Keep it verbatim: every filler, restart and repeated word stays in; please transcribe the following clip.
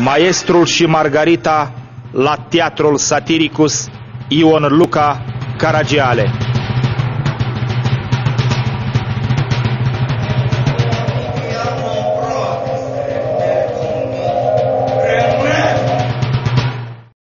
Maestrul și Margarita la Teatrul Satiricus Ion Luca Caragiale.